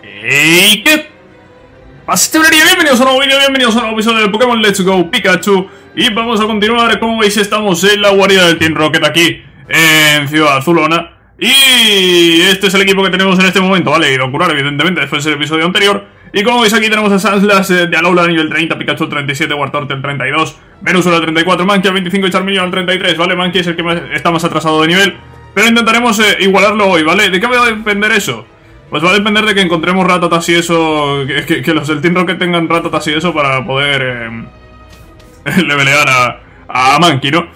¡Hey! ¿Qué pasa, chavalería? Bienvenidos a un nuevo vídeo, bienvenidos a un nuevo episodio de Pokémon Let's Go Pikachu. Y vamos a continuar, como veis estamos en la guarida del Team Rocket aquí, en Ciudad Azulona. Y este es el equipo que tenemos en este momento, ¿vale? Y Docurar, evidentemente, después del episodio anterior. Y como veis aquí tenemos a Sandslash de Alola a nivel 30, Pikachu al 37, Wartortle al 32, Venusaur al 34, Mankey al 25 y Charmeleon al 33, ¿vale? Mankey es el que está más atrasado de nivel, pero intentaremos igualarlo hoy, ¿vale? ¿De qué va a depender eso? Pues va a depender de que encontremos Ratatas y eso, que los del Team Rocket tengan Ratatas y eso para poder levelear a Mankey, ¿no?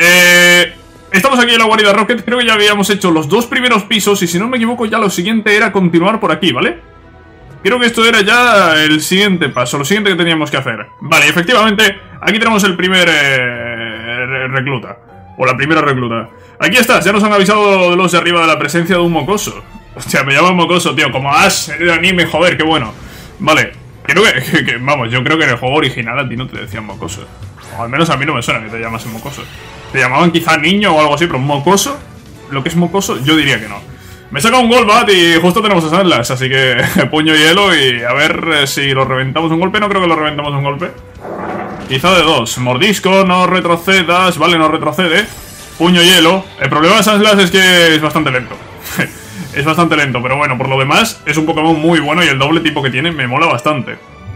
Estamos aquí en la guarida Rocket, creo que ya habíamos hecho los dos primeros pisos y si no me equivoco ya lo siguiente era continuar por aquí, ¿vale? Creo que esto era ya el siguiente paso, lo siguiente que teníamos que hacer. Vale, efectivamente, aquí tenemos el primer recluta, o la primera recluta. Aquí estás, ya nos han avisado de los de arriba de la presencia de un mocoso. Hostia, me llaman mocoso, tío, como Ash en el anime, joder, qué bueno. Vale, creo que vamos, yo creo que en el juego original a ti no te decían mocoso. O al menos a mí no me suena que te llamasen mocoso. Te llamaban quizá niño o algo así, pero mocoso, lo que es mocoso, yo diría que no. Me saca un Golbat y justo tenemos a Sandslash, así que puño hielo y a ver si lo reventamos un golpe. No creo que lo reventamos un golpe. Quizá de dos. Mordisco, no retrocedas. Vale, no retrocede. Puño hielo. El problema de Sandslash es que es bastante lento. Es bastante lento, pero bueno, por lo demás es un Pokémon muy bueno y el doble tipo que tiene me mola bastante.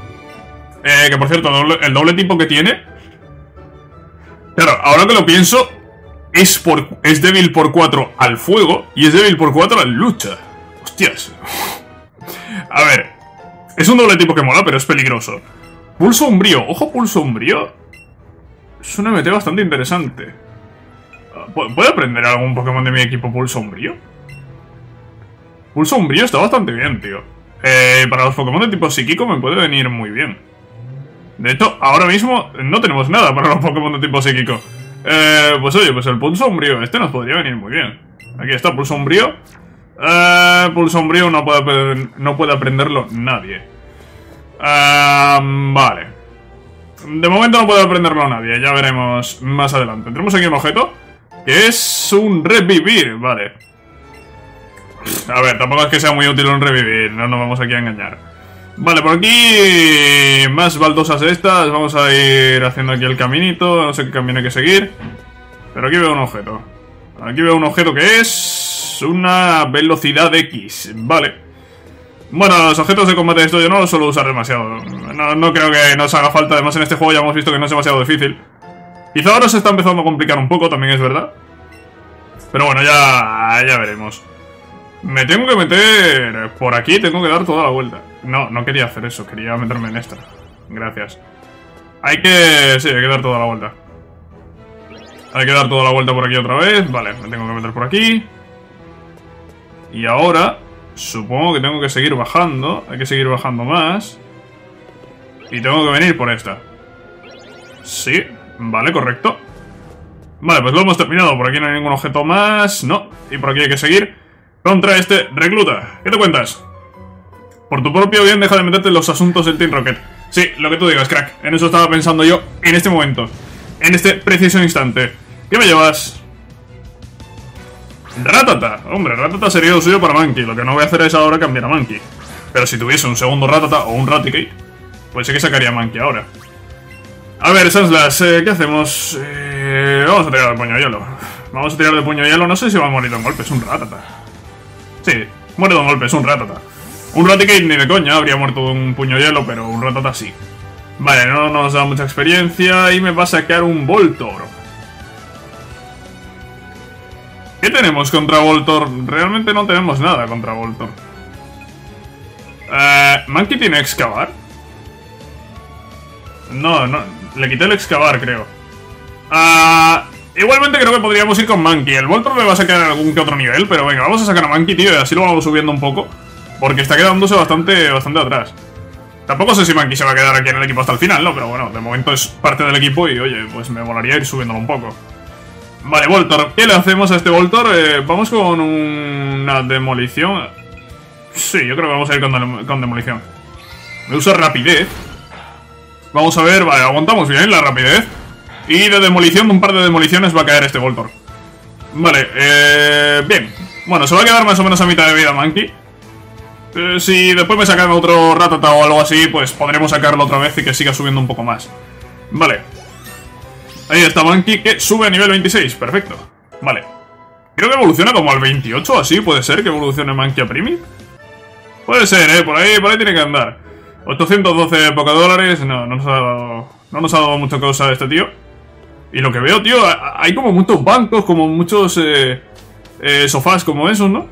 Que por cierto, el doble tipo que tiene... Claro, ahora que lo pienso... Es débil por 4 al fuego y es débil por 4 a la lucha. Hostias. A ver, es un doble tipo que mola, pero es peligroso. Pulso umbrío. Ojo, pulso umbrío. Es un MT bastante interesante. ¿Puedo aprender algún Pokémon de mi equipo pulso umbrío? Pulso umbrío está bastante bien, tío. Para los Pokémon de tipo psíquico me puede venir muy bien. De hecho, ahora mismo no tenemos nada para los Pokémon de tipo psíquico. Pues oye, pues el pulso umbrío este nos podría venir muy bien. Aquí está, pulso umbrío. Pulso umbrío no puede aprenderlo nadie. Vale. De momento no puede aprenderlo nadie, ya veremos más adelante. Tenemos aquí un objeto que es un revivir, vale. A ver, tampoco es que sea muy útil un revivir, no nos vamos aquí a engañar. Vale, por aquí más baldosas de estas. Vamos a ir haciendo aquí el caminito. No sé qué camino hay que seguir, pero aquí veo un objeto. Aquí veo un objeto que es una velocidad X. Vale. Bueno, los objetos de combate de esto yo no los suelo usar demasiado. No creo que nos haga falta. Además en este juego ya hemos visto que no es demasiado difícil. Quizá ahora se está empezando a complicar un poco, también es verdad. Pero bueno, ya veremos. Me tengo que meter por aquí, tengo que dar toda la vuelta. No quería hacer eso, quería meterme en esta. Gracias. Sí, hay que dar toda la vuelta. Hay que dar toda la vuelta por aquí otra vez. Vale, me tengo que meter por aquí. Y ahora, supongo que tengo que seguir bajando. Hay que seguir bajando más. Y tengo que venir por esta. Sí, vale, correcto. Vale, pues lo hemos terminado. Por aquí no hay ningún objeto más. No, y por aquí hay que seguir contra este recluta. ¿Qué te cuentas? Por tu propio bien deja de meterte en los asuntos del Team Rocket. Sí, lo que tú digas, crack. En eso estaba pensando yo en este momento. En este preciso instante. ¿Qué me llevas? Ratata. Hombre, Ratata sería lo suyo para Mankey. Lo que no voy a hacer es ahora cambiar a Mankey. Pero si tuviese un segundo Ratata o un Raticate, pues sí que sacaría a Mankey ahora. A ver, Sandslash, ¿qué hacemos? Vamos a tirar de puño hielo. Vamos a tirar de puño hielo. No sé si va a morir de un golpe, es un Ratata. Sí, muere de un golpe, es un Ratata. Un Raticate ni de coña habría muerto de un puño hielo, pero un Ratata sí. Vale, no nos da mucha experiencia y me va a sacar un Voltorb. ¿Qué tenemos contra Voltorb? Realmente no tenemos nada contra Voltorb. ¿Mankey tiene excavar? No, le quité el excavar, creo. Igualmente creo que podríamos ir con Mankey. El Voltorb le va a sacar algún que otro nivel, pero venga, vamos a sacar a Mankey, tío, y así lo vamos subiendo un poco. Porque está quedándose bastante atrás. Tampoco sé si Mankey se va a quedar aquí en el equipo hasta el final, ¿no? Pero bueno, de momento es parte del equipo y, oye, pues me molaría ir subiéndolo un poco. Vale, Voltorb. ¿Qué le hacemos a este Voltorb? Vamos con una demolición. Sí, yo creo que vamos a ir con demolición. Me usa rapidez. Vamos a ver, vale, aguantamos bien la rapidez. Y de demolición, un par de demoliciones va a caer este Voltorb. Vale, bien. Bueno, se va a quedar más o menos a mitad de vida Mankey. Si después me sacan otro Rattata o algo así, pues podremos sacarlo otra vez y que siga subiendo un poco más. Vale. Ahí está Monkey, que sube a nivel 26. Perfecto. Vale. Creo que evoluciona como al 28 así. ¿Puede ser que evolucione Monkey a Primi? Puede ser, por ahí tiene que andar. 812 $. No nos ha dado mucha cosa este tío. Y lo que veo, tío, hay como muchos bancos, como muchos sofás como esos, ¿no?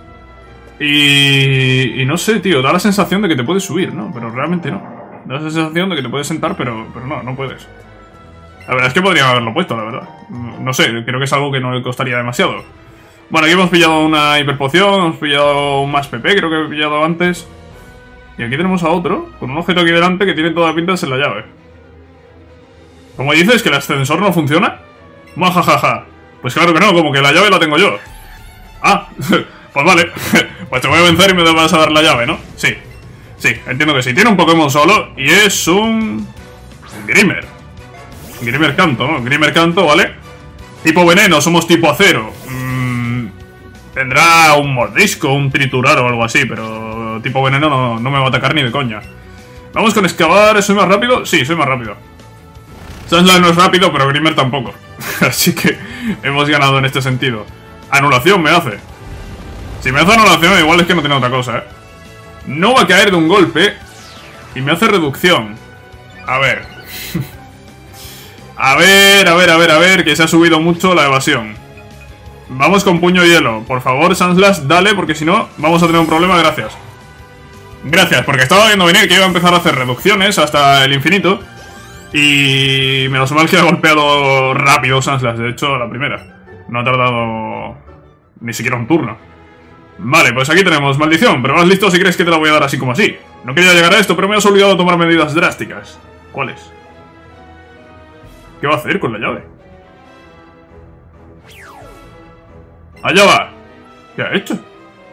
Y no sé, tío, da la sensación de que te puedes subir, ¿no? Pero realmente no. Da la sensación de que te puedes sentar, pero no puedes. La verdad es que podrían haberlo puesto, la verdad. No sé, creo que es algo que no le costaría demasiado. Bueno, aquí hemos pillado una hiperpoción, hemos pillado un más PP, creo que he pillado antes. Y aquí tenemos a otro, con un objeto aquí delante que tiene toda la pinta de ser la llave. ¿Cómo dices? ¿Que el ascensor no funciona? Majajaja. Pues claro que no, como que la llave la tengo yo. Ah, pues vale. Pues te voy a vencer y me vas a dar la llave, ¿no? Sí, entiendo que sí. Tiene un Pokémon solo y es un... Grimer. Grimer Canto, ¿no? Grimer Canto, ¿vale? Tipo veneno, somos tipo acero. Tendrá un mordisco, un triturar o algo así, pero tipo veneno no me va a atacar ni de coña. Vamos con excavar, ¿soy más rápido? Sí, soy más rápido. Sandslash no es rápido, pero Grimer tampoco. Así que hemos ganado en este sentido. Anulación me hace. Si me hace anulación, igual es que no tiene otra cosa, ¿eh? No va a caer de un golpe. Y me hace reducción. A ver. A ver, que se ha subido mucho la evasión. Vamos con puño hielo. Por favor, Sandslash, dale, porque si no, vamos a tener un problema, gracias. Gracias, porque estaba viendo venir que iba a empezar a hacer reducciones hasta el infinito. Y menos mal que ha golpeado rápido Sandslash, de hecho, la primera. No ha tardado ni siquiera un turno. Vale, pues aquí tenemos maldición, pero más listo si crees que te la voy a dar así como así. No quería llegar a esto, pero me has obligado a tomar medidas drásticas. ¿Cuáles? ¿Qué va a hacer con la llave? ¡Allá va! ¿Qué ha hecho?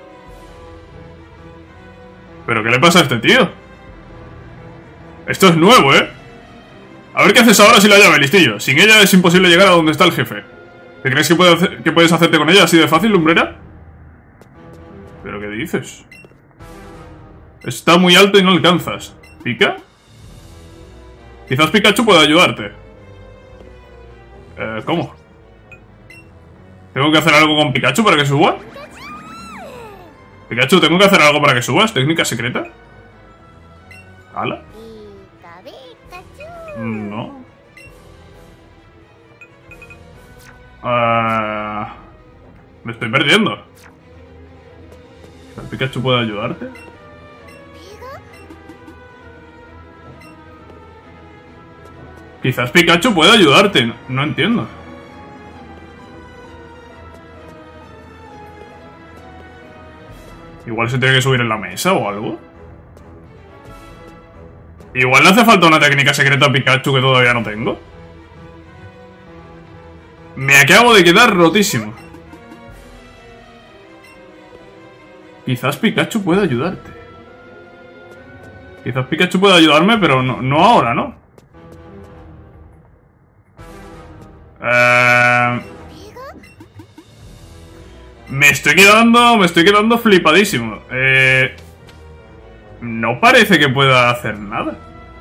¿Pero qué le pasa a este tío? Esto es nuevo, ¿eh? A ver qué haces ahora sin la llave, listillo. Sin ella es imposible llegar a donde está el jefe. ¿Te crees que puedes hacerte con ella así de fácil, lumbrera? ¿Pero qué dices? Está muy alto y no alcanzas. ¿Pica? Quizás Pikachu pueda ayudarte. ¿Cómo? ¿Tengo que hacer algo con Pikachu para que suba? Pikachu, ¿tengo que hacer algo para que subas? ¿Técnica secreta? ¿Hala? No. Me estoy perdiendo. ¿El Pikachu puede ayudarte? Quizás Pikachu pueda ayudarte. No entiendo. Igual se tiene que subir en la mesa o algo. Igual le hace falta una técnica secreta a Pikachu que todavía no tengo. Me acabo de quedar rotísimo. Quizás Pikachu pueda ayudarte. Quizás Pikachu pueda ayudarme, pero no ahora, ¿no? Me estoy quedando flipadísimo. No parece que pueda hacer nada.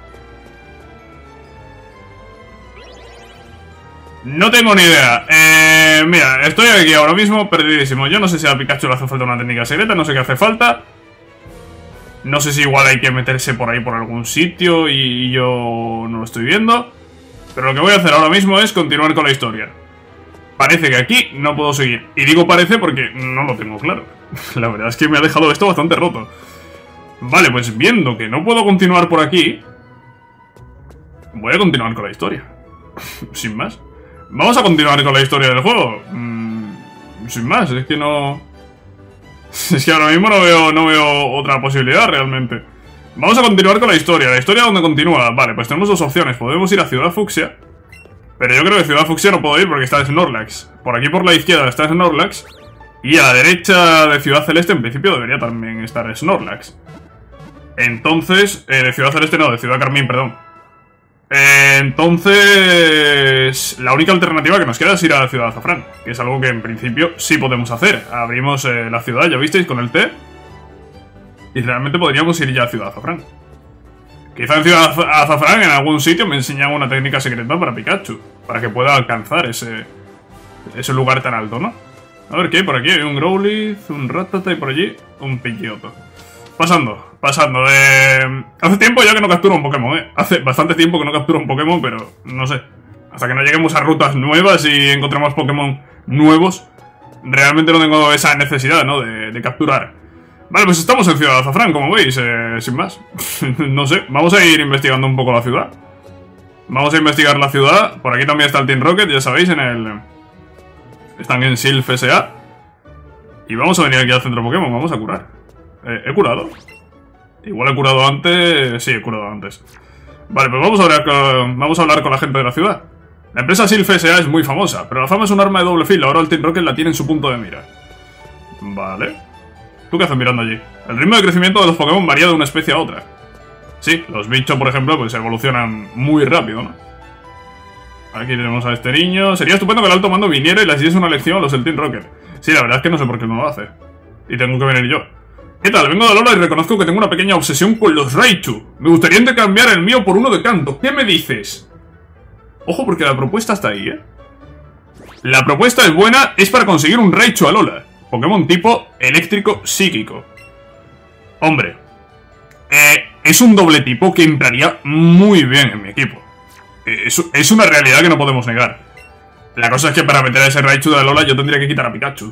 No tengo ni idea. Mira, estoy aquí ahora mismo perdidísimo. Yo no sé si a Pikachu le hace falta una técnica secreta, no sé qué hace falta. No sé si igual hay que meterse por ahí por algún sitio y yo no lo estoy viendo. Pero lo que voy a hacer ahora mismo es continuar con la historia. Parece que aquí no puedo seguir. Y digo parece porque no lo tengo claro. La verdad es que me ha dejado esto bastante roto. Vale, pues viendo que no puedo continuar por aquí, voy a continuar con la historia. Sin más. Vamos a continuar con la historia del juego. Sin más, es que no... Es que ahora mismo no veo otra posibilidad realmente. Vamos a continuar con la historia. La historia donde continúa. Vale, pues tenemos dos opciones. Podemos ir a Ciudad Fucsia. Pero yo creo que Ciudad Fucsia no puedo ir porque está Snorlax. Por aquí por la izquierda está Snorlax. Y a la derecha de Ciudad Celeste en principio debería también estar Snorlax. Entonces... de Ciudad Celeste no, de Ciudad Carmín, perdón. Entonces... La única alternativa que nos queda es ir a la Ciudad Azafrán. Que es algo que en principio sí podemos hacer. Abrimos la ciudad, ya visteis, con el T. Y realmente podríamos ir ya a Ciudad Azafrán. Quizá en Ciudad Azafrán, en algún sitio, me enseñan una técnica secreta para Pikachu. Para que pueda alcanzar ese lugar tan alto, ¿no? A ver, ¿qué hay por aquí? Hay un Growlithe, un Rattata y por allí un Pidgeotto. Pasando. Hace tiempo ya que no capturo un Pokémon, ¿eh? Hace bastante tiempo que no capturo un Pokémon, pero no sé. Hasta que no lleguemos a rutas nuevas y encontremos Pokémon nuevos, realmente no tengo esa necesidad, ¿no? De capturar. Vale, pues estamos en Ciudad Azafrán, como veis, sin más. No sé, vamos a ir investigando un poco la ciudad. Vamos a investigar la ciudad. Por aquí también está el Team Rocket, ya sabéis, están en Silph S.A. Y vamos a venir aquí al centro Pokémon, vamos a curar. ¿He curado? Igual he curado antes... Sí, he curado antes. Vale, pues vamos a hablar con la gente de la ciudad. La empresa Silph S.A. es muy famosa, pero la fama es un arma de doble filo. Ahora el Team Rocket la tiene en su punto de mira. Vale. ¿Tú qué haces mirando allí? El ritmo de crecimiento de los Pokémon varía de una especie a otra. Sí, los bichos, por ejemplo, pues evolucionan muy rápido, ¿no? Aquí tenemos a este niño. Sería estupendo que el alto mando viniera y les diese una lección a los del Team Rocket. Sí, la verdad es que no sé por qué no lo hace. Y tengo que venir yo. ¿Qué tal? Vengo de Alola y reconozco que tengo una pequeña obsesión con los Raichu. Me gustaría intercambiar el mío por uno de Kanto. ¿Qué me dices? Ojo, porque la propuesta está ahí, ¿eh? La propuesta es buena, es para conseguir un Raichu Alola. Pokémon tipo eléctrico psíquico. Hombre, es un doble tipo que entraría muy bien en mi equipo. Es una realidad que no podemos negar. La cosa es que para meter a ese Raichu de Alola yo tendría que quitar a Pikachu.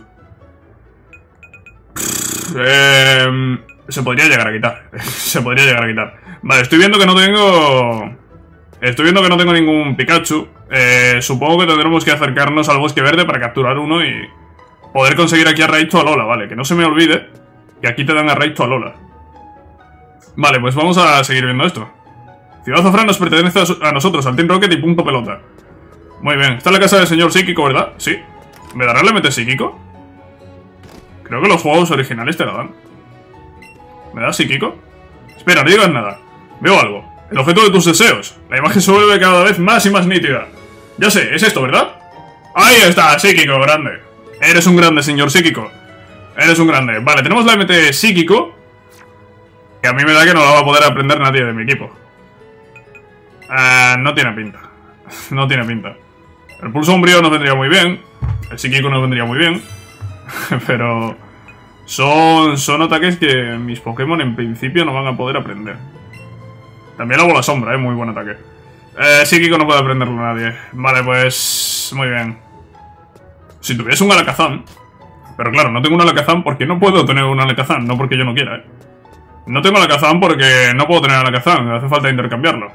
Se podría llegar a quitar. Se podría llegar a quitar. Vale, estoy viendo que no tengo ningún Pikachu. Supongo que tendremos que acercarnos al Bosque Verde para capturar uno y poder conseguir aquí a Raichu Alola, vale. Que no se me olvide que aquí te dan a Raichu Alola. Vale, pues vamos a seguir viendo esto. Ciudad Azafrán nos pertenece a nosotros, al Team Rocket y punto pelota. Muy bien, está en la casa del señor psíquico, ¿verdad? Sí. ¿Me dará el MT psíquico? Creo que los juegos originales te la dan. ¿Me das psíquico? Espera, no digas nada. Veo algo. El objeto de tus deseos. La imagen se vuelve cada vez más y más nítida. Ya sé, es esto, ¿verdad? Ahí está, psíquico, grande. Eres un grande, señor psíquico. Eres un grande. Vale, tenemos la MT psíquico, que a mí me da que no la va a poder aprender nadie de mi equipo. No tiene pinta. No tiene pinta. El pulso umbrío nos vendría muy bien. El psíquico nos vendría muy bien. Pero son ataques que mis Pokémon en principio no van a poder aprender. También la bola sombra, muy buen ataque. Psíquico no puede aprenderlo nadie. Vale, pues... muy bien. Si tuviese un Alakazam... Pero claro, no tengo un Alakazam porque no puedo tener un Alakazam, no porque yo no quiera, No tengo Alakazam porque no puedo tener Alakazam, me hace falta intercambiarlo.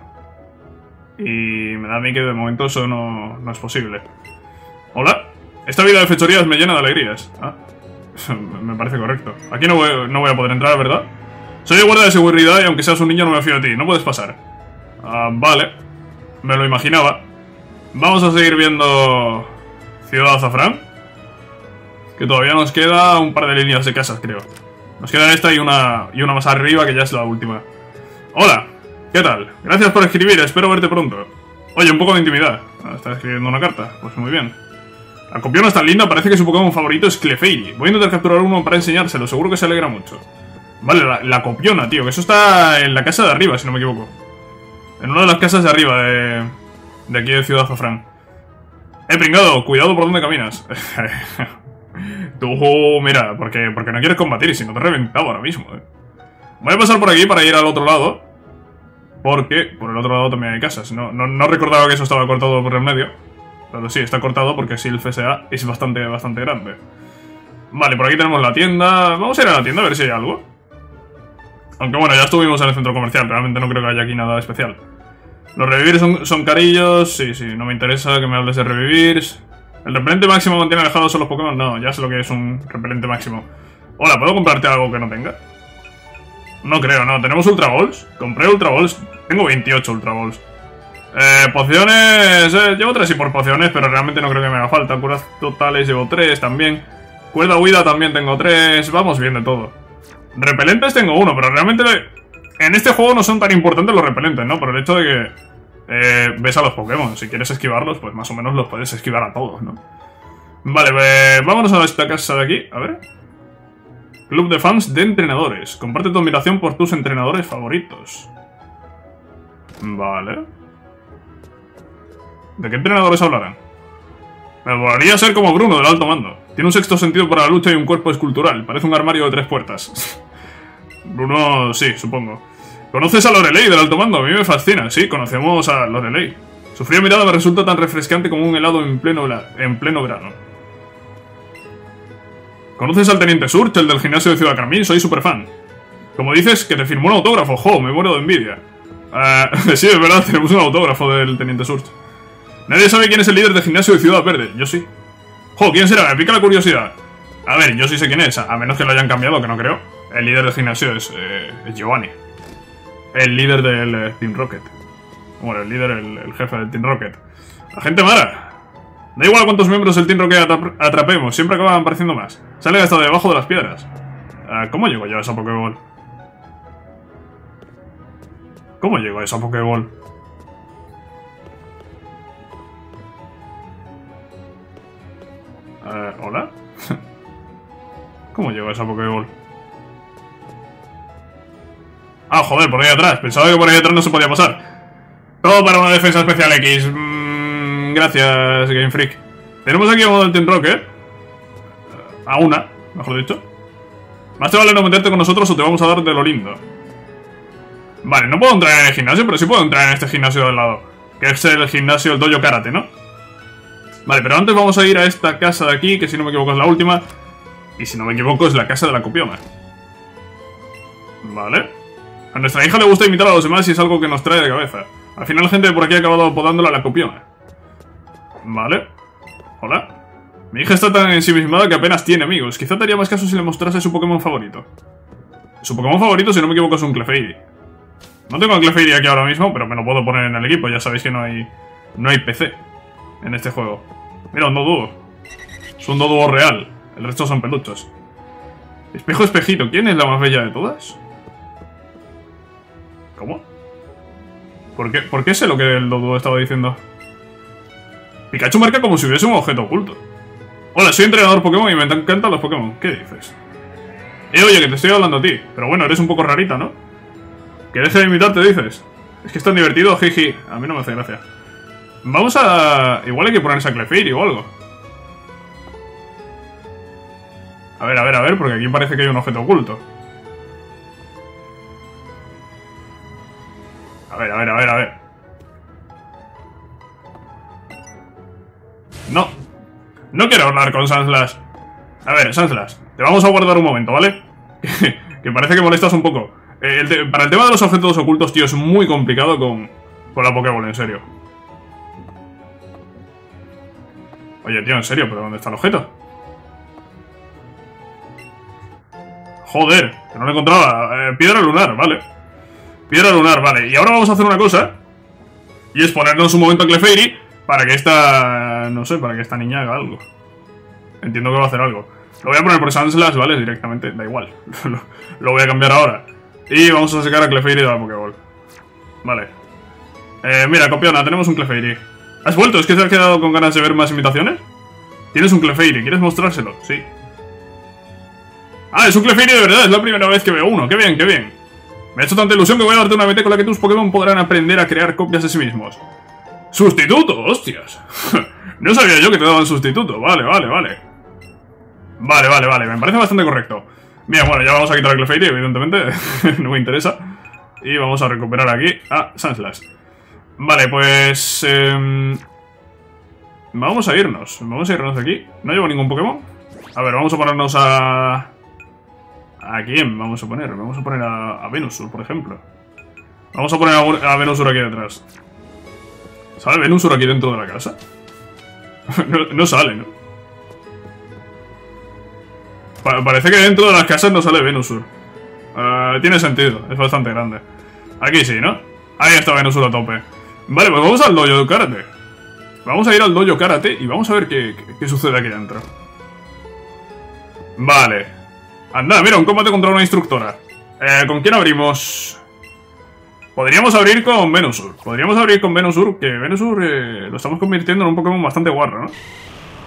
Y me da a mí que de momento eso no es posible. Hola. Esta vida de fechorías me llena de alegrías. Me parece correcto. Aquí no voy a poder entrar, ¿verdad? Soy de guardia de seguridad y aunque seas un niño no me fío de ti. No puedes pasar. Vale. Me lo imaginaba. Vamos a seguir viendo Ciudad Azafrán. Que todavía nos queda un par de líneas de casas, creo. Nos queda esta y una más arriba, que ya es la última. Hola. ¿Qué tal? Gracias por escribir. Espero verte pronto. Oye, un poco de intimidad. ¿Estás escribiendo una carta? Pues muy bien. La copiona es tan linda, parece que su Pokémon favorito es Clefairy. Voy a intentar capturar uno para enseñárselo, seguro que se alegra mucho. Vale, la copiona, tío, que eso está en la casa de arriba, si no me equivoco. En una de las casas de arriba de aquí de Ciudad Azafrán. Pringado, cuidado por donde caminas. Tú, mira, porque no quieres combatir y si no te he reventado ahora mismo, Voy a pasar por aquí para ir al otro lado. Porque por el otro lado también hay casas. No recordaba que eso estaba cortado por el medio. Pero sí, está cortado porque Silph S.A. es bastante grande. Vale, por aquí tenemos la tienda. Vamos a ir a la tienda a ver si hay algo. Aunque bueno, ya estuvimos en el centro comercial. Realmente no creo que haya aquí nada especial. Los revivir son carillos. Sí, no me interesa que me hables de revivir. ¿El repelente máximo mantiene alejados a los Pokémon? No, ya sé lo que es un repelente máximo. Hola, ¿puedo comprarte algo que no tenga? No creo, no. ¿Tenemos Ultra Balls? Compré Ultra Balls. Tengo 28 Ultra Balls. Pociones... llevo 3 y por pociones, pero realmente no creo que me haga falta. Curas totales llevo 3 también. Cuerda huida también tengo 3. Vamos bien de todo. Repelentes tengo 1, pero realmente... En este juego no son tan importantes los repelentes, ¿no? Por el hecho de que... ves a los Pokémon. Si quieres esquivarlos, pues más o menos los puedes esquivar a todos, ¿no? Vale, vámonos a esta casa de aquí. A ver... Club de fans de entrenadores. Comparte tu admiración por tus entrenadores favoritos. Vale. ¿De qué entrenadores hablarán? Me molaría ser como Bruno del alto mando. Tiene un sexto sentido para la lucha y un cuerpo escultural. Parece un armario de 3 puertas. Bruno, sí, supongo. ¿Conoces a Lorelei del alto mando? A mí me fascina. Sí, conocemos a Lorelei. Su fría mirada me resulta tan refrescante como un helado en pleno verano. ¿Conoces al Teniente Surge, el del gimnasio de Ciudad Carmín? Soy súper fan. Como dices, que te firmó un autógrafo. ¡Jo! Me muero de envidia. Sí, es verdad, tenemos un autógrafo del Teniente Surge. Nadie sabe quién es el líder del gimnasio de Ciudad Verde. Yo sí. ¡Jo! ¿Quién será? Me pica la curiosidad. A ver, yo sí sé quién es, a menos que lo hayan cambiado, que no creo. El líder del gimnasio es Giovanni. El líder del Team Rocket. Bueno, el líder, el jefe del Team Rocket. Agente Mara. Da igual cuántos miembros del Team Rocket atrapemos, siempre acaban apareciendo más. Salen hasta debajo de las piedras. ¿Cómo llego yo a esa Pokéball? ¿Cómo llego a esa Pokéball? ¿Hola? ¿Cómo llego a esa Pokéball? Ah, joder, por ahí atrás. Pensaba que por ahí atrás no se podía pasar. Todo para una defensa especial X. Gracias, Game Freak. Tenemos aquí a uno del Team Rocket. A una, mejor dicho. Más te vale no meterte con nosotros o te vamos a dar de lo lindo. Vale, no puedo entrar en el gimnasio, pero sí puedo entrar en este gimnasio del lado. Que es el gimnasio, el Dojo Karate, ¿no? Vale, pero antes vamos a ir a esta casa de aquí, que si no me equivoco es la última. Y si no me equivoco es la casa de la copiona. Vale. A nuestra hija le gusta imitar a los demás y es algo que nos trae de cabeza. Al final la gente de por aquí ha acabado apodándola la copiona. Vale. Hola. Mi hija está tan ensimismada que apenas tiene amigos. Quizá te haría más caso si le mostrase su Pokémon favorito. Su Pokémon favorito, si no me equivoco, es un Clefairy. No tengo a Clefairy aquí ahora mismo, pero me lo puedo poner en el equipo. Ya sabéis que no hay PC en este juego. Mira, un Doduo. Es un Doduo real. El resto son peluchos. Espejo, espejito. ¿Quién es la más bella de todas? ¿Cómo? ¿Por qué sé lo que el Doduo estaba diciendo? Pikachu marca como si hubiese un objeto oculto. Hola, soy entrenador Pokémon y me encantan los Pokémon. ¿Qué dices? Oye, que te estoy hablando a ti. Pero bueno, eres un poco rarita, ¿no? Que deje de imitarte, dices. Es que es tan divertido, jiji. A mí no me hace gracia. Vamos a... Igual hay que ponerse a Clefairy o algo. A ver, porque aquí parece que hay un objeto oculto. A ver. No quiero hablar con Sandslash. A ver, Sandslash, te vamos a guardar un momento, ¿vale? Que parece que molestas un poco. Para el tema de los objetos ocultos, tío, es muy complicado con la Pokéball, en serio. Oye, tío, en serio, ¿pero dónde está el objeto? Joder, que no lo encontraba. Piedra lunar, vale. Piedra lunar, vale. Y ahora vamos a hacer una cosa. Y es ponernos un momento a Clefairy para que esta... No sé, para que esta niña haga algo. Entiendo que va a hacer algo. Lo voy a poner por Sandslash, ¿vale? Directamente, da igual. Lo voy a cambiar ahora. Y vamos a sacar a Clefairy de la Pokéball. Vale. Mira, copiona, tenemos un Clefairy. ¿Has vuelto? ¿Es que te has quedado con ganas de ver más imitaciones? Tienes un Clefairy, ¿quieres mostrárselo? Sí. Ah, es un Clefairy de verdad, es la primera vez que veo uno. ¡Qué bien, qué bien! Me ha hecho tanta ilusión que voy a darte una BT con la que tus Pokémon podrán aprender a crear copias de sí mismos. ¡Sustituto! ¡Hostias! No sabía yo que te daban sustituto. Vale, me parece bastante correcto. Bien, bueno, ya vamos a quitar a Clefairy, evidentemente. No me interesa. Y vamos a recuperar aquí a Sandslash. Vale, pues... Vamos a irnos de aquí. No llevo ningún Pokémon. A ver, vamos a ponernos a... ¿A quién vamos a poner? Vamos a poner a Venusaur, por ejemplo. Vamos a poner a Venusaur aquí detrás. ¿Sale Venusaur aquí dentro de la casa? No sale, ¿no? Parece que dentro de las casas no sale Venusaur. Tiene sentido, es bastante grande. Aquí sí, ¿no? Ahí está Venusaur a tope. Vale, pues vamos al Dojo Karate. Vamos a ir al Dojo Karate y vamos a ver qué sucede aquí dentro. Vale. Anda, mira, un combate contra una instructora. ¿Con quién abrimos? Podríamos abrir con Venusaur. Que Venusaur lo estamos convirtiendo en un Pokémon bastante guarro, ¿no?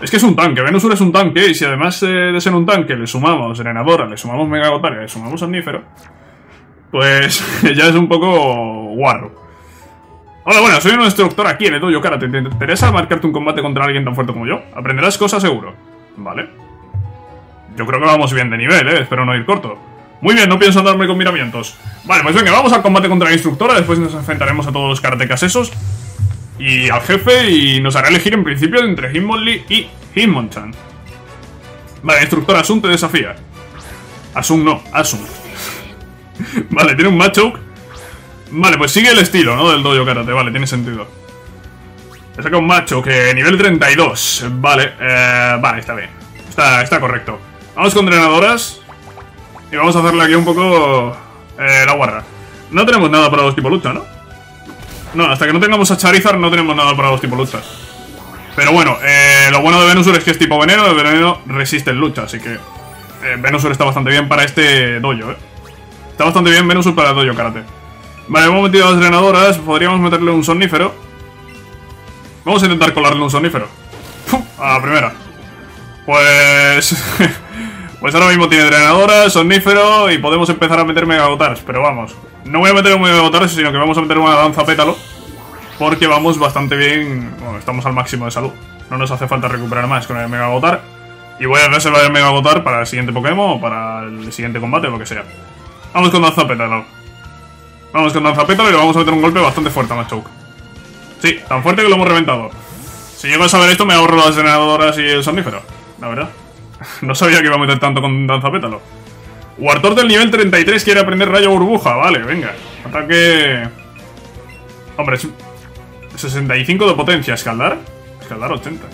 Es que es un tanque, Venusaur es un tanque, y si además de ser un tanque le sumamos Drenadora, le sumamos Mega Gotaria, le sumamos Omnífero, pues ya es un poco guarro. Hola, bueno, soy un instructor aquí en el dojo karate. ¿Te interesa marcarte un combate contra alguien tan fuerte como yo? Aprenderás cosas seguro. Vale. Yo creo que vamos bien de nivel, espero no ir corto. Muy bien, no pienso andarme con miramientos. Vale, pues venga, vamos al combate contra la instructora. Después nos enfrentaremos a todos los karatecas esos y al jefe, y nos hará elegir en principio entre Hitmonlee y Hitmonchan. Vale, instructora Asun te desafía. Asun no, Asun. Vale, tiene un Machoke. Vale, pues sigue el estilo, ¿no? Del dojo karate, vale, tiene sentido. Le saca un Machoke nivel 32. Vale, vale, está bien. Está correcto. Vamos con drenadoras. Y vamos a hacerle aquí un poco la guarda. No tenemos nada para los tipo lucha, ¿no? No, hasta que no tengamos a Charizard no tenemos nada para los tipo lucha. Pero bueno, lo bueno de Venusaur es que es tipo veneno. El veneno resiste en lucha, así que Venusaur está bastante bien para este dojo, Está bastante bien Venusaur para el dojo karate. Vale, hemos metido las drenadoras. Podríamos meterle un somnífero. Vamos a intentar colarle un somnífero. ¡Pum! A la primera. Pues... pues ahora mismo tiene drenadoras, somnífero, y podemos empezar a meter Mega Gotars. Pero vamos, no voy a meter un Mega Gotars, sino que vamos a meter una danza pétalo, porque vamos bastante bien. Bueno, estamos al máximo de salud. No nos hace falta recuperar más con el Mega Gotar. Y voy a reservar el Mega Gotar para el siguiente Pokémon o para el siguiente combate o lo que sea. Vamos con danza pétalo. Vamos con danza pétalo y le vamos a meter un golpe bastante fuerte a Machoke. Sí, tan fuerte que lo hemos reventado. Si llego a saber esto me ahorro las drenadoras y el somnífero, la verdad. No sabía que iba a meter tanto con danza pétalo. Wartortle del nivel 33 quiere aprender rayo burbuja. Vale, venga. Ataque... Hombre, 65 de potencia. ¿Escaldar? Escaldar 80.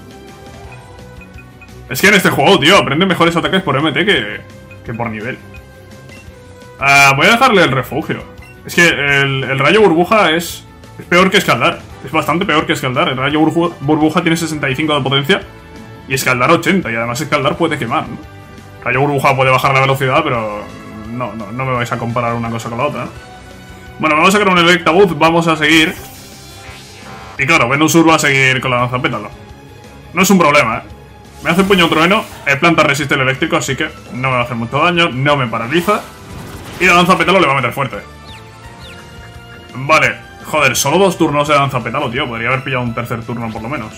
Es que en este juego, tío, aprende mejores ataques por MT que por nivel. Voy a dejarle el refugio. Es que el rayo burbuja es peor que escaldar. Es bastante peor que escaldar. El rayo burbuja tiene 65 de potencia y escaldar 80. Y además escaldar puede quemar, ¿no? Rayo burbuja puede bajar la velocidad, pero no me vais a comparar una cosa con la otra, ¿no? Bueno, vamos a sacar un Electabuzz. Vamos a seguir. Y claro, Venusaur va a seguir con la danza pétalo. No es un problema, Me hace puño trueno. El planta resiste el eléctrico, así que no me va a hacer mucho daño. No me paraliza. Y la danza pétalo le va a meter fuerte. Vale, joder, solo 2 turnos de danza pétalo, tío. Podría haber pillado un tercer turno por lo menos.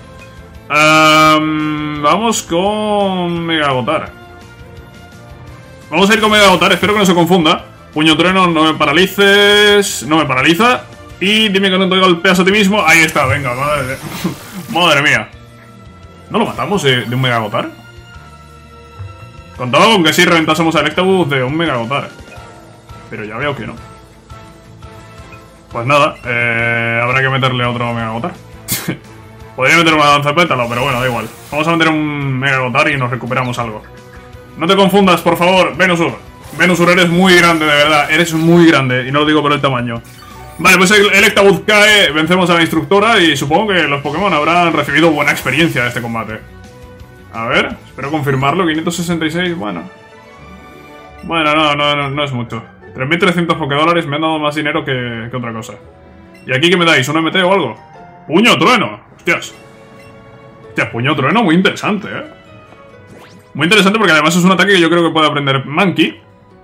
Vamos con Mega Gotar. Vamos a ir con Mega Gotar, espero que no se confunda. Puño trueno, no me paralices. No me paraliza. Y dime que no te golpeas a ti mismo. Ahí está, venga, madre, madre mía. ¿No lo matamos de un Mega Gotar? Contaba con que sí reventásemos a Electabuzz de un Mega Gotar. Pero ya veo que no. Pues nada, habrá que meterle otro Mega Gotar. Podría meter una danza pétalo, pero bueno, da igual. Vamos a meter un Mega Gotar y nos recuperamos algo. No te confundas, por favor, Venusaur. Venusaur, eres muy grande, de verdad. Eres muy grande, y no lo digo por el tamaño. Vale, pues el Electabuzz cae, vencemos a la instructora y supongo que los Pokémon habrán recibido buena experiencia de este combate. A ver, espero confirmarlo. 566, bueno. Bueno, no es mucho. 3.300 Pokédólares me han dado más dinero que otra cosa. ¿Y aquí qué me dais? ¿Un MT o algo? ¡Puño trueno! ¡Hostias! Hostia, puño trueno muy interesante, Muy interesante porque además es un ataque que yo creo que puede aprender Mankey.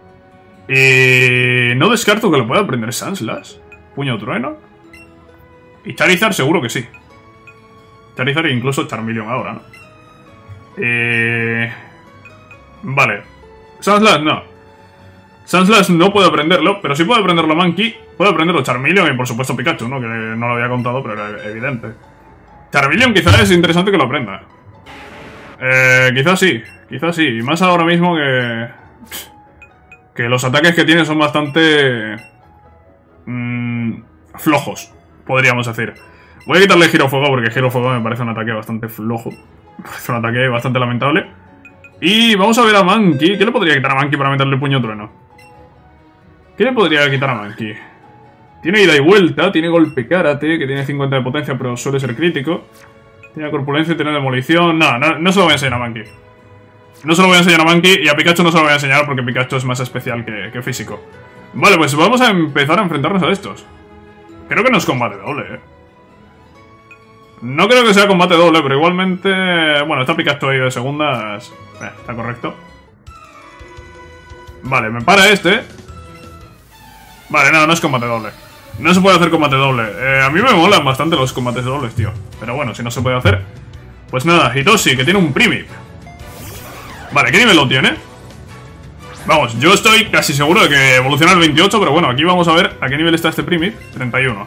Y no descarto que lo pueda aprender Sandslash. Puño trueno. Y Charizard seguro que sí. Charizard e incluso Charmeleon ahora, ¿no? Vale. Sandslash no. Sandslash no puede aprenderlo, pero sí puede aprenderlo Mankey. Puede aprenderlo Charmeleon y por supuesto Pikachu, ¿no? Que no lo había contado, pero era evidente. Charmeleon quizás es interesante que lo aprenda. Quizás sí. Quizás sí. Y más ahora mismo que los ataques que tiene son bastante... flojos, podríamos decir. Voy a quitarle Giro Fuego porque Giro Fuego me parece un ataque bastante flojo. Me parece un ataque bastante lamentable. Y vamos a ver a Mankey. ¿Qué le podría quitar a Mankey para meterle puño trueno? ¿Qué le podría quitar a Mankey? Tiene ida y vuelta, tiene golpe karate, que tiene 50 de potencia pero suele ser crítico. Tiene corpulencia y tiene demolición. No se lo voy a enseñar a Mankey. No se lo voy a enseñar a Mankey y a Pikachu no se lo voy a enseñar porque Pikachu es más especial que físico. Vale, pues vamos a empezar a enfrentarnos a estos. Creo que no es combate doble, No creo que sea combate doble, pero igualmente... Bueno, está Pikachu ahí de segundas. Está correcto. Vale, me para este. Vale, no es combate doble. No se puede hacer combate doble. A mí me molan bastante los combates dobles, tío. Pero bueno, si no se puede hacer... Pues nada, Hitoshi, que tiene un Primip. Vale, ¿qué nivel lo tiene? Vamos, yo estoy casi seguro de que evoluciona al 28, pero bueno, aquí vamos a ver a qué nivel está este Primip. 31.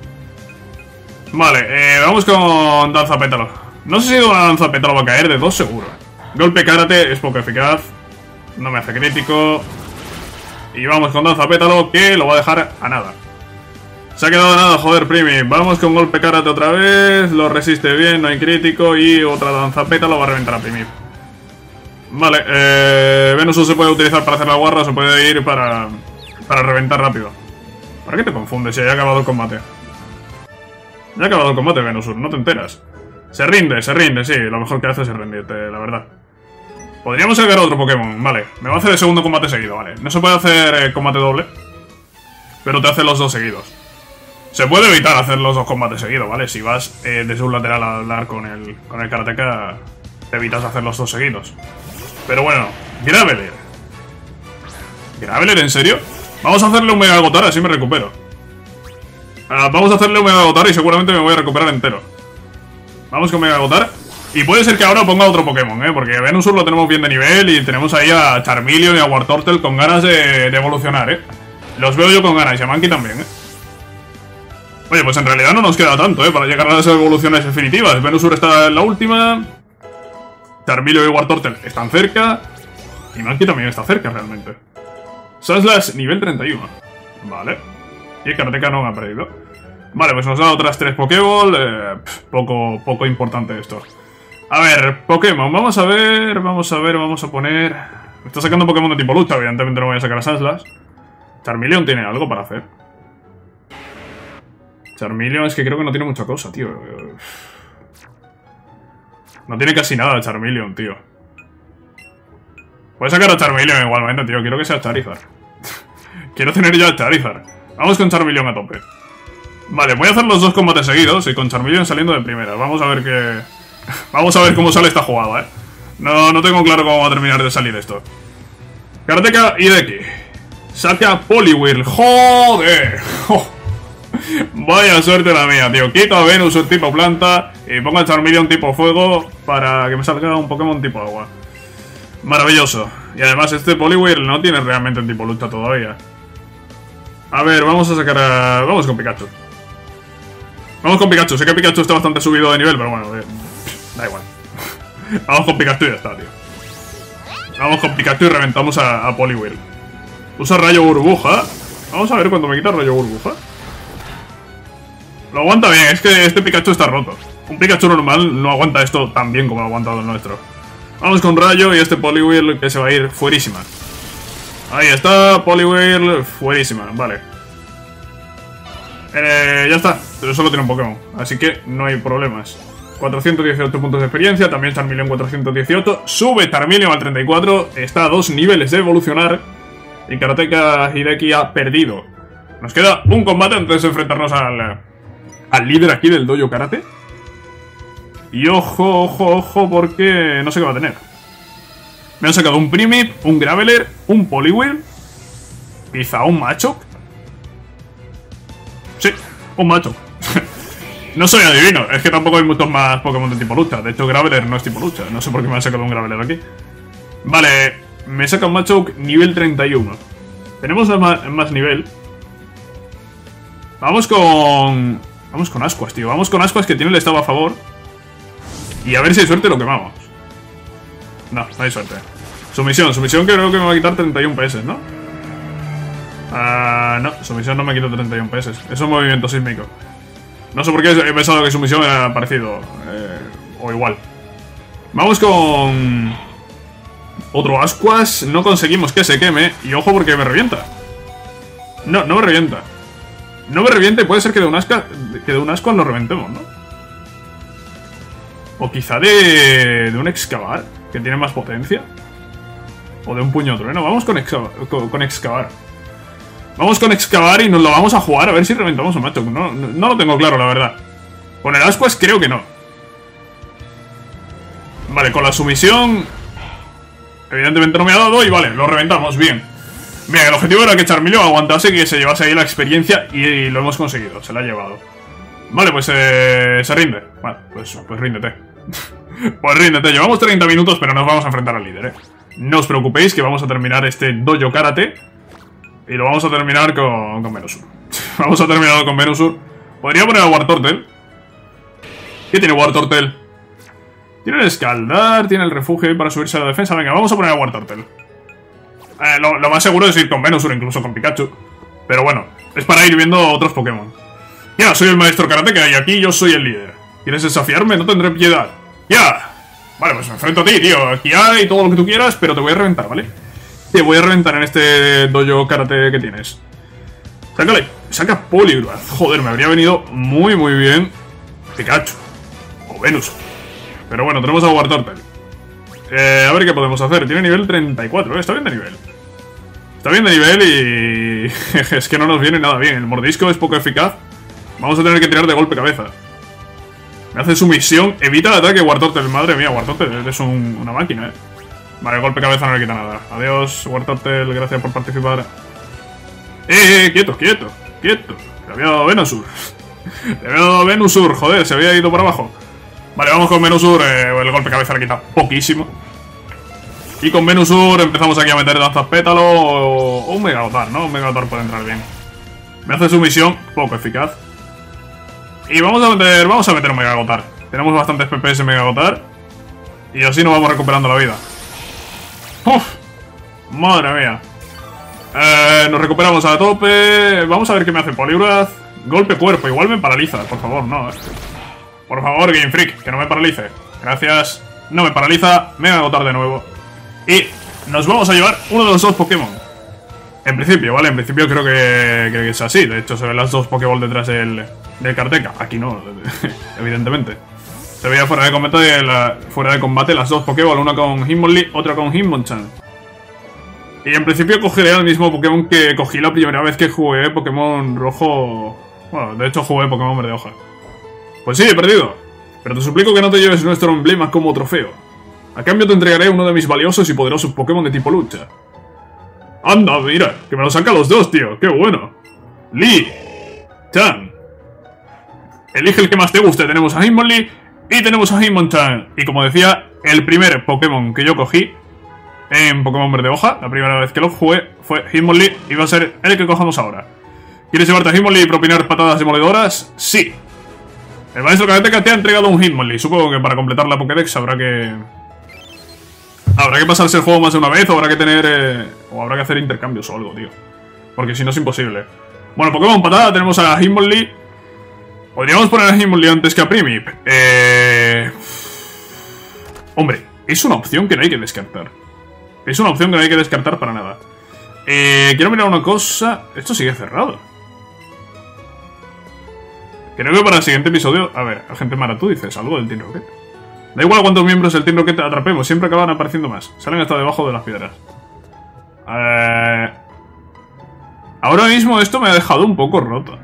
Vale, vamos con Danza Pétalo. No sé si una Danza Pétalo va a caer, de 2 seguro. Golpe Karate es poco eficaz. No me hace crítico. Y vamos con Danza Pétalo, que lo va a dejar a nada. Se ha quedado a nada, joder, Primip. Vamos con Golpe Karate otra vez. Lo resiste bien, no hay crítico. Y otra Danza Pétalo va a reventar a Primip. Vale, Venusaur se puede utilizar para hacer la guarra. Se puede ir para reventar rápido. ¿Para qué te confundes si ya ha acabado el combate? Ya ha acabado el combate, Venusaur, no te enteras. Se rinde, sí, lo mejor que hace es rendirte, la verdad. Podríamos sacar otro Pokémon, vale. Me va a hacer el segundo combate seguido, vale. No se puede hacer combate doble, pero te hace los dos seguidos. Se puede evitar hacer los dos combates seguidos, ¿vale? Si vas desde un lateral a hablar con el Karateka, te evitas hacer los dos seguidos. Pero bueno, Graveler. ¿Graveler, en serio? Vamos a hacerle un Mega Agotar, así me recupero. Vamos a hacerle un Mega Agotar y seguramente me voy a recuperar entero. Vamos con Mega Agotar. Y puede ser que ahora ponga otro Pokémon, porque Venusaur lo tenemos bien de nivel y tenemos ahí a Charmeleon y a Wartortle con ganas de evolucionar, Los veo yo con ganas y a Mankey también, Oye, pues en realidad no nos queda tanto, para llegar a las evoluciones definitivas. Venusaur está en la última. Charmeleon y Wartortle están cerca. Y Mankey también está cerca, realmente. Sandslash, nivel 31. Vale. Y el Karateka no ha perdido. Vale, pues nos da otras 3 Pokéball. Poco importante esto. A ver, Pokémon. Vamos a poner... Me está sacando Pokémon de tipo lucha. Evidentemente no voy a sacar a Sandslash. Charmeleon tiene algo para hacer. Charmeleon es que creo que no tiene mucha cosa, tío. No tiene casi nada Charmeleon, tío. Voy a sacar a Charmeleon igualmente, tío. Quiero que sea Charizard. Quiero tener ya a Charizard. Vamos con Charmeleon a tope. Vale, voy a hacer los dos combates seguidos y con Charmeleon saliendo de primera. Vamos a ver qué... Vamos a ver cómo sale esta jugada, No tengo claro cómo va a terminar de salir esto. Karateka y Hideki. Saca Poliwhirl. ¡Joder! Vaya suerte la mía, tío. Quito a Venusaur tipo planta y pongo a Charmeleon tipo fuego para que me salga un Pokémon tipo agua. Maravilloso. Y además este Poliwhirl no tiene realmente un tipo lucha todavía. A ver, vamos a sacar a... Vamos con Pikachu. Vamos con Pikachu. Sé que Pikachu está bastante subido de nivel, pero bueno, da igual. Vamos con Pikachu y ya está, tío. Vamos con Pikachu y reventamos a Poliwhirl. Usa rayo burbuja. Vamos a ver cuando me quita rayo burbuja. Lo aguanta bien, es que este Pikachu está roto. Un Pikachu normal no aguanta esto tan bien como lo ha aguantado el nuestro. Vamos con rayo y este Poliwhirl que se va a ir fuerísima. Ahí está, Poliwhirl fuerísima, vale. Ya está, pero solo tiene un Pokémon, así que no hay problemas. 418 puntos de experiencia, también Charmeleon 418. Sube Charmeleon al 34, está a 2 niveles de evolucionar. Y Karateka Hideki ha perdido. Nos queda un combate antes de enfrentarnos al líder aquí del dojo karate. Y ojo, porque no sé qué va a tener. Me han sacado un Primip, un Graveler, un Poliwhirl, quizá un Machop. Sí, un Machop. No soy adivino, es que tampoco hay muchos más Pokémon de tipo lucha. De hecho, Graveler no es tipo lucha. No sé por qué me han sacado un Graveler aquí. Vale, me saca un Machop nivel 31. Tenemos más nivel. Vamos con Ascuas, tío. Vamos con Ascuas, que tiene el estado a favor. Y a ver si hay suerte lo quemamos. No hay suerte. Sumisión que creo que me va a quitar 31 PS, ¿no? No, sumisión no me quita 31 PS. Eso es movimiento sísmico. No sé por qué he pensado que sumisión era parecido. O igual. Vamos con... Otro Ascuas. No conseguimos que se queme. Y ojo porque me revienta. No me revienta. No me reviente, puede ser que de un Ascuas lo reventemos, ¿no? O quizá de un Excavar, que tiene más potencia. O de un puño trueno. Vamos con Excavar. Vamos con Excavar y nos lo vamos a jugar a ver si reventamos a Machop. No lo tengo claro, la verdad. Con el Ascuas creo que no. Vale, con la sumisión evidentemente no me ha dado y vale, lo reventamos, bien. Bien, el objetivo era que Charmeleon aguantase, que se llevase ahí la experiencia y lo hemos conseguido, se la ha llevado. Vale, pues se rinde. Vale, pues ríndete. Pues ríndete, llevamos 30 minutos pero nos vamos a enfrentar al líder, No os preocupéis que vamos a terminar este Dojo Karate y lo vamos a terminar con Venusur. Vamos a terminar con Venusur. Podría poner a Wartortle. ¿Qué tiene Wartortle? Tiene el escaldar, tiene el refugio para subirse a la defensa. Venga, vamos a poner a Wartortle. Lo más seguro es ir con Venusur, incluso con Pikachu. Pero bueno, es para ir viendo otros Pokémon. Ya, soy el maestro karate que hay aquí, yo soy el líder. ¿Quieres desafiarme? No tendré piedad. ¡Ya! Vale, pues me enfrento a ti, tío. Aquí hay todo lo que tú quieras, pero te voy a reventar, ¿vale? Te voy a reventar en este dojo karate que tienes. Sácale, saca Poliwrath. Joder, me habría venido muy bien Pikachu. O Venus. Pero bueno, tenemos a Wartortle. A ver qué podemos hacer. Tiene nivel 34, está bien de nivel. Está bien de nivel y... es que no nos viene nada bien. El mordisco es poco eficaz. Vamos a tener que tirar de golpe cabeza. Me hace sumisión. Evita el ataque Wartortle. Madre mía, Wartortle es una máquina, Vale, golpe cabeza no le quita nada. Adiós, Wartortle, gracias por participar. Quieto. Le había dado Venusur. Le había dado Venusur, joder, se había ido por abajo. Vale, vamos con Venusur. El golpe cabeza le quita poquísimo. Y con Venusur empezamos aquí a meter danzas pétalo o un Megagotar, ¿no? Un Megagotar puede entrar bien. Me hace sumisión, poco eficaz. Y vamos a meter un Megagotar. Tenemos bastantes PPs en Megagotar. Y así nos vamos recuperando la vida. ¡Uf! Madre mía. Nos recuperamos a tope. Vamos a ver qué me hace Poliwrath. Golpe cuerpo, igual me paraliza. Por favor, no. Por favor, Game Freak, que no me paralice. Gracias. No me paraliza. Megagotar de nuevo. Y nos vamos a llevar uno de los dos Pokémon. En principio, ¿vale? En principio creo que es así. De hecho, se ven las dos Pokéball detrás del Karteka. Aquí no, evidentemente. Se veía fuera de combate las dos Pokéball. Una con Hitmonlee, otra con Hitmonchan. Y en principio cogeré el mismo Pokémon que cogí la primera vez que jugué Pokémon rojo. Bueno, de hecho jugué Pokémon verde hoja. Pues sí, he perdido. Pero te suplico que no te lleves nuestro emblema como trofeo. A cambio te entregaré uno de mis valiosos y poderosos Pokémon de tipo lucha. ¡Anda, mira! ¡Que me lo saca los dos, tío! ¡Qué bueno! Lee Chan. Elige el que más te guste. Tenemos a Hitmonlee y tenemos a Hitmonchan. Y como decía, el primer Pokémon que yo cogí en Pokémon verde hoja, la primera vez que lo jugué, fue Hitmonlee y va a ser el que cojamos ahora. ¿Quieres llevarte a Hitmonlee y propinar patadas demoledoras? Sí. El maestro Karateka te ha entregado un Hitmonlee. Supongo que para completar la Pokédex habrá que pasarse el juego más de una vez o habrá que tener... o habrá que hacer intercambios o algo, tío. Porque si no es imposible. Bueno, Pokémon patada, tenemos a Hitmonlee. Podríamos poner a Hitmonlee antes que a Primip. Hombre, es una opción que no hay que descartar. Es una opción que no hay que descartar para nada. Quiero mirar una cosa... Esto sigue cerrado. Creo que para el siguiente episodio... A ver, Agente Mara, tú dices algo del Team Rocket. Da igual a cuántos miembros del Team Rocket atrapemos, siempre acaban apareciendo más. Salen hasta debajo de las piedras. Ahora mismo esto me ha dejado un poco roto.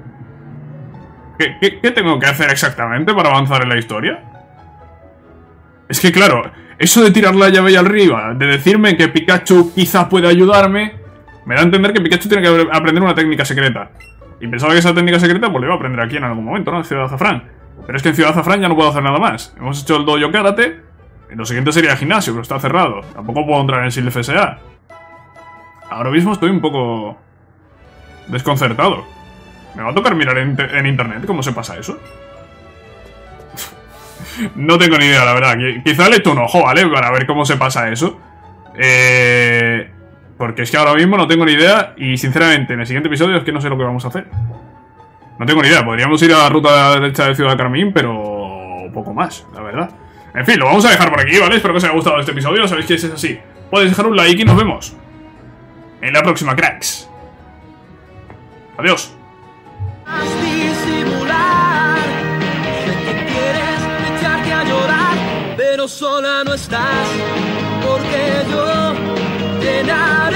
¿Qué tengo que hacer exactamente para avanzar en la historia? Es que claro, eso de tirar la llave ahí arriba, de decirme que Pikachu quizás puede ayudarme, me da a entender que Pikachu tiene que aprender una técnica secreta. Y pensaba que esa técnica secreta pues la iba a aprender aquí en algún momento, ¿no? En Ciudad Azafrán. Pero es que en Ciudad Azafrán ya no puedo hacer nada más. Hemos hecho el dojo karate. Y lo siguiente sería el gimnasio, pero está cerrado. Tampoco puedo entrar en el Silph SA. Ahora mismo estoy un poco desconcertado. ¿Me va a tocar mirar en internet cómo se pasa eso? No tengo ni idea, la verdad. Quizá le echo un ojo, ¿vale? Para ver cómo se pasa eso. Porque es que ahora mismo no tengo ni idea. Y sinceramente, en el siguiente episodio es que no sé lo que vamos a hacer. No tengo ni idea. Podríamos ir a la ruta derecha de Ciudad Carmín, pero poco más, la verdad. En fin, lo vamos a dejar por aquí, ¿vale? Espero que os haya gustado este episodio. Sabéis que si es así, podéis dejar un like y nos vemos en la próxima, cracks. Adiós. Pero sola no estás, porque yo te